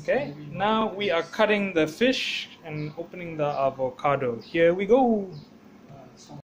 Okay, now we are cutting the fish and opening the avocado. Here we go.